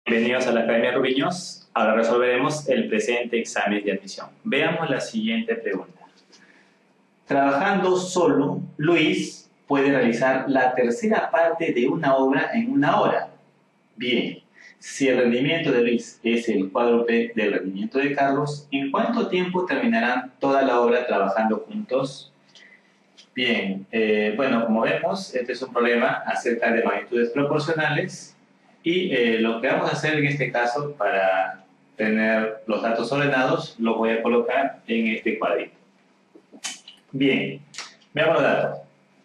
Bienvenidos a la Academia Rubiños. Ahora resolveremos el presente examen de admisión. Veamos la siguiente pregunta. Trabajando solo, Luis puede realizar la tercera parte de una obra en una hora. Bien, si el rendimiento de Luis es el cuádruple del rendimiento de Carlos, ¿en cuánto tiempo terminarán toda la obra trabajando juntos? Bien, bueno, como vemos, este es un problema acerca de magnitudes proporcionales. Y lo que vamos a hacer en este caso, para tener los datos ordenados, los voy a colocar en este cuadrito. Bien, veamos los datos.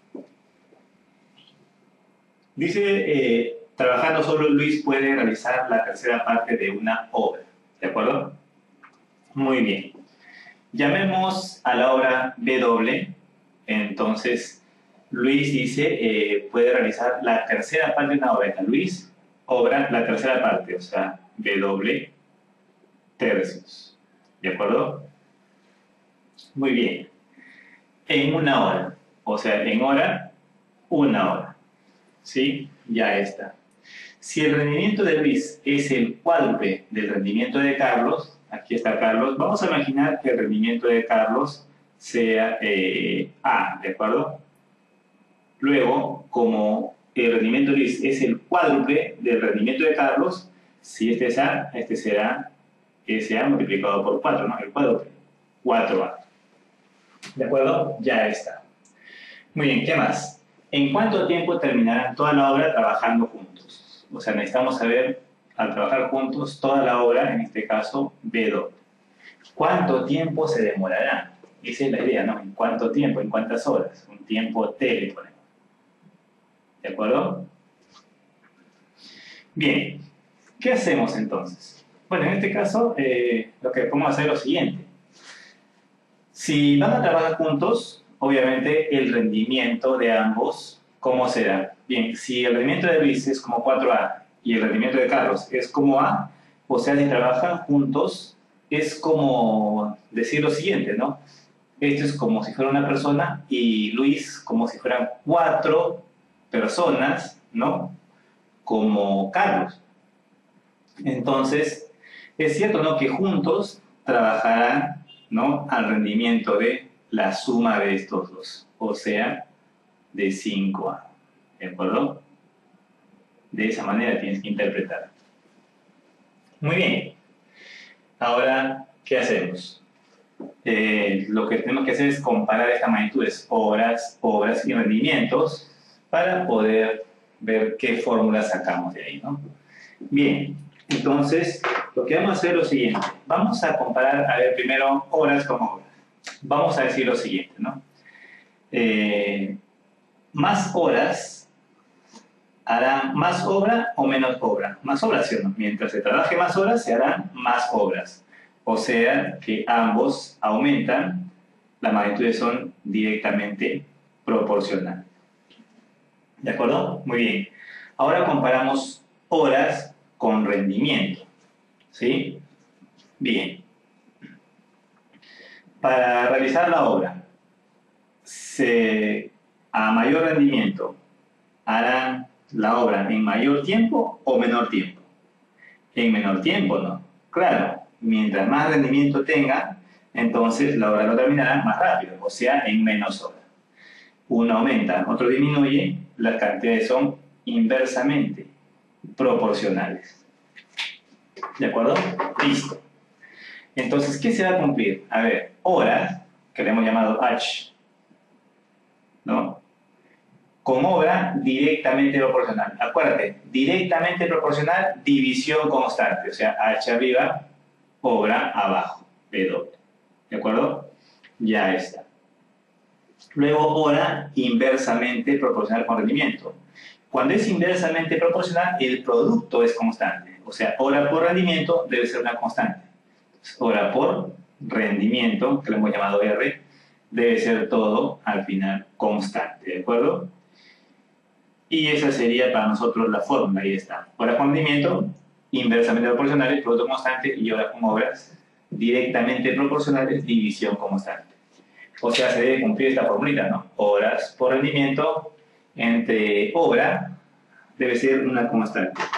Dice, trabajando solo Luis puede realizar la tercera parte de una obra. ¿De acuerdo? Muy bien. Llamemos a la obra W. Entonces, Luis dice, puede realizar la tercera parte de una obra. Luis obra la tercera parte, o sea, W tercios. ¿De acuerdo? Muy bien. En una hora, o sea, en hora, una hora. ¿Sí? Ya está. Si el rendimiento de Luis es el cuádruple del rendimiento de Carlos, aquí está Carlos, vamos a imaginar que el rendimiento de Carlos sea A, ¿de acuerdo? Luego, como el rendimiento de Luis es el cuádruple del rendimiento de Carlos, si este es A, este será SA multiplicado por 4, ¿no? El cuádruple, 4A. ¿De acuerdo? Ya está. Muy bien, ¿qué más? ¿En cuánto tiempo terminarán toda la obra trabajando juntos? O sea, necesitamos saber, al trabajar juntos, toda la obra, en este caso, B2. ¿Cuánto tiempo se demorará? Esa es la idea, ¿no? ¿En cuánto tiempo? ¿En cuántas horas? Un tiempo T le ponemos. ¿De acuerdo? Bien, ¿qué hacemos entonces? Bueno, en este caso, lo que podemos hacer es lo siguiente. Si van a trabajar juntos, obviamente el rendimiento de ambos, ¿cómo será? Bien, si el rendimiento de Luis es como 4A y el rendimiento de Carlos es como A, o sea, si trabajan juntos, es como decir lo siguiente, ¿no? Esto es como si fuera una persona y Luis como si fueran 4 personas, ¿no? Como Carlos. Entonces, es cierto, ¿no? Que juntos trabajarán, ¿no? Al rendimiento de la suma de estos dos, o sea, de 5A. ¿De acuerdo? De esa manera tienes que interpretar. Muy bien. Ahora, ¿qué hacemos? Lo que tenemos que hacer es comparar estas magnitudes, horas y rendimientos, para poder ver qué fórmula sacamos de ahí, ¿no? Bien, entonces, lo que vamos a hacer es lo siguiente. Vamos a comparar, a ver, primero horas con horas. Vamos a decir lo siguiente, ¿no? Más horas harán más obra o menos obra. Más obras, ¿sí o no? Mientras se trabaje más horas, se harán más obras. O sea, que ambos aumentan, las magnitudes son directamente proporcionales. ¿De acuerdo? Muy bien. Ahora comparamos horas con rendimiento. ¿Sí? Bien. Para realizar la obra, a mayor rendimiento, ¿harán la obra en mayor tiempo o menor tiempo? En menor tiempo, ¿no? Claro, mientras más rendimiento tenga, entonces la obra lo terminará más rápido, o sea, en menos horas. Uno aumenta, otro disminuye, las cantidades son inversamente proporcionales. ¿De acuerdo? Listo. Entonces, ¿qué se va a cumplir? A ver, horas, que le hemos llamado H, ¿no? Con obra directamente proporcional. Acuérdate, directamente proporcional, división constante. O sea, H arriba, obra abajo, B doble. ¿De acuerdo? Ya está. Luego, hora inversamente proporcional con rendimiento. Cuando es inversamente proporcional, el producto es constante. O sea, hora por rendimiento debe ser una constante. Hora por rendimiento, que lo hemos llamado R, debe ser todo al final constante. ¿De acuerdo? Y esa sería para nosotros la fórmula. Ahí está. Hora con rendimiento, inversamente proporcionales, producto constante, y hora con obras directamente proporcionales, división constante. O sea, se debe cumplir esta formulita, ¿no? Horas por rendimiento entre obra debe ser una constante.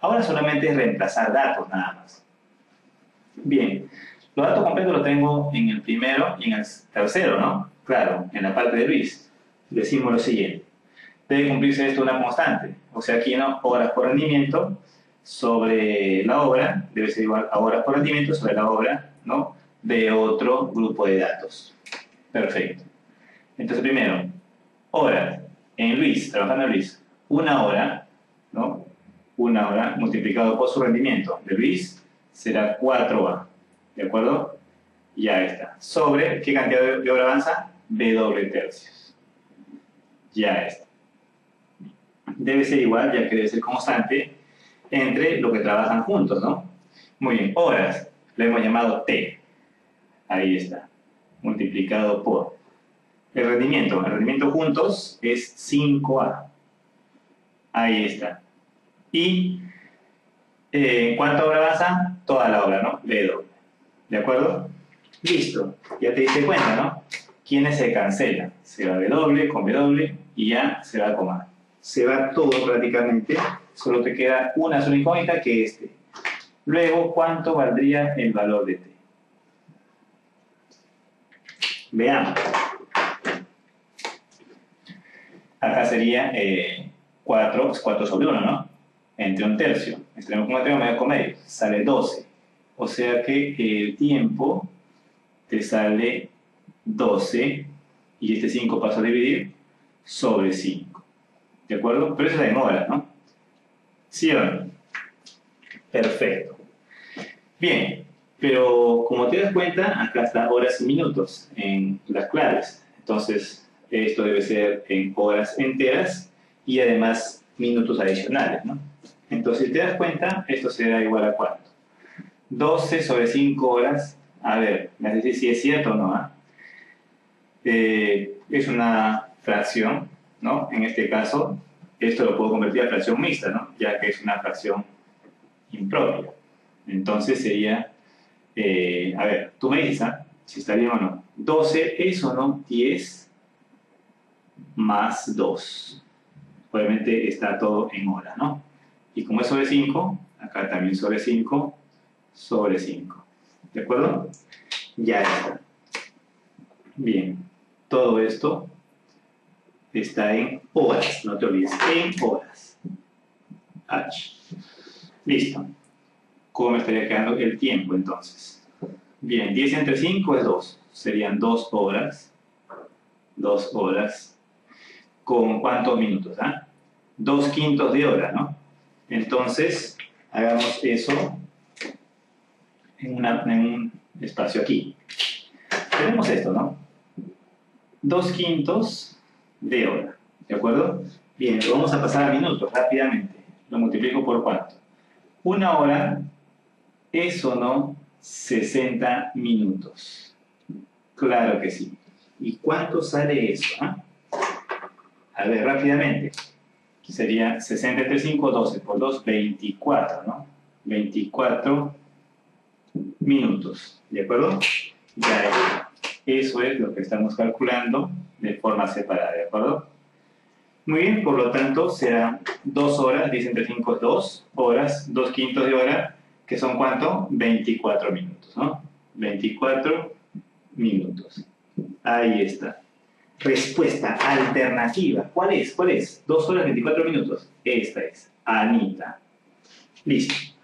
Ahora solamente es reemplazar datos, nada más. Bien, los datos completos los tengo en el primero y en el tercero, ¿no? Claro, en la parte de Luis. Decimos lo siguiente. Debe cumplirse esto una constante. O sea, aquí, ¿no? Horas por rendimiento sobre la obra, debe ser igual a horas por rendimiento sobre la obra, ¿no? De otro grupo de datos. Perfecto. Entonces, primero, horas en Luis, trabajando en Luis. Una hora, ¿no? Una hora multiplicado por su rendimiento de Luis será 4A. ¿De acuerdo? Ya está. Sobre, ¿qué cantidad de hora avanza? W tercios. Ya está. Debe ser igual, ya que debe ser constante, entre lo que trabajan juntos, ¿no? Muy bien, horas, lo hemos llamado T. Ahí está, multiplicado por el rendimiento juntos es 5A. Ahí está. Y ¿cuánta hora avanza? Toda la hora, ¿no? W. ¿De acuerdo? Listo, ya te diste cuenta, ¿no? ¿Quiénes se cancelan? Se va W con W y ya se va con A. Se va todo prácticamente, solo te queda una sola incógnita que es T. Luego, ¿cuánto valdría el valor de T? Veamos. Acá sería 4 sobre 1, ¿no? Entre un tercio. Extremo con extremo, medio con medio. Sale 12. O sea que el tiempo te sale 12 y este 5 pasa a dividir sobre 5. ¿De acuerdo? Pero eso es en horas, ¿no? ¿Sí o no? Perfecto. Bien, pero como te das cuenta, acá está horas y minutos en las claves. Entonces, esto debe ser en horas enteras y además minutos adicionales, ¿no? Entonces, si te das cuenta, esto será igual a ¿cuánto? 12 sobre 5 horas. A ver, me vas a decir si es cierto o no, ¿eh? Es una fracción, ¿no? En este caso, esto lo puedo convertir a fracción mixta, ¿no? Ya que es una fracción impropia. Entonces sería, a ver, tú me dices, si está bien o no. 12 es o no 10 más 2. Obviamente está todo en horas, ¿no? Y como es sobre 5, acá también sobre 5, sobre 5. ¿De acuerdo? Ya está. Bien, todo esto está en horas, no te olvides, en horas. H. Listo. ¿Cómo me estaría quedando el tiempo entonces? Bien, 10 entre 5 es 2. Serían 2 horas. 2 horas. ¿Con cuántos minutos? 2/5 de hora, ¿no? Entonces, hagamos eso en un espacio aquí. Tenemos esto, ¿no? 2/5 de hora. ¿De acuerdo? Bien, lo vamos a pasar a minutos rápidamente. Lo multiplico por ¿cuánto? Una hora es o no 60 minutos. Claro que sí. ¿Y cuánto sale eso? A ver, rápidamente. Sería 60 entre 5, 12 por 2, 24, ¿no? 24 minutos. ¿De acuerdo? Ya es. Eso es lo que estamos calculando de forma separada. ¿De acuerdo? Muy bien, por lo tanto, serán 2 horas, 10 entre 5 es 2 horas, 2/5 de hora, que son ¿cuánto? 24 minutos, ¿no? 24 minutos. Ahí está. Respuesta alternativa. ¿Cuál es? ¿Cuál es? 2 horas, 24 minutos. Esta es. Anita. Listo.